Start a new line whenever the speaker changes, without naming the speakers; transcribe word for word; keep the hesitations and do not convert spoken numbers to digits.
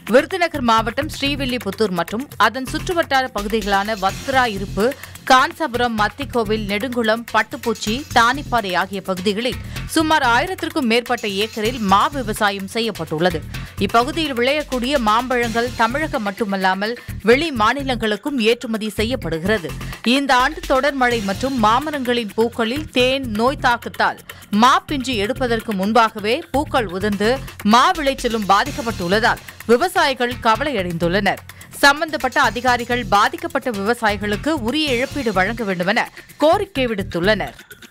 விருதுநகர் மாவட்டம் ஸ்ரீவில்லிபுத்தூர் மற்றும் அதன் சுற்றுவட்டார பகுதிகளான வத்ரா இருப்பு, காஞ்சாபுரம், மத்திக்கோவில், நெடுங்குளம், பட்டுப்பூச்சி, தானிப்பாறை ஆகிய பகுதிகளில் சுமார் ஆயிரத்திற்கும் மேற்பட்ட ஏக்கரில் மா விவசாயம் செய்யப்பட்டுள்ளது. இப்பகுதியில் விளையக்கூடிய மாம்பழங்கள் தமிழகம் மட்டுமல்லாமல் வெளி மாநிலங்களுக்கும் ஏற்றுமதி செய்யப்படுகிறது. இந்த ஆண்டு தொடர் மழை மற்றும் மாமரங்களின் பூக்களில் தேன் நோய் தாக்கத்தால் மா பிஞ்சு எடுப்பதற்கு முன்பாகவே பூக்கள் உதிர்ந்து மா விளைச்சலும் பாதிக்கப்பட்டுள்ளதால் விவசாயிகள் கவலையடைந்துள்ளனர். சம்பந்தப்பட்ட அதிகாரிகள் பாதிக்கப்பட்ட விவசாயிகளுக்கு உரிய இழப்பீடு வழங்க வேண்டும் என கோரிக்கை விடுத்துள்ளனர்.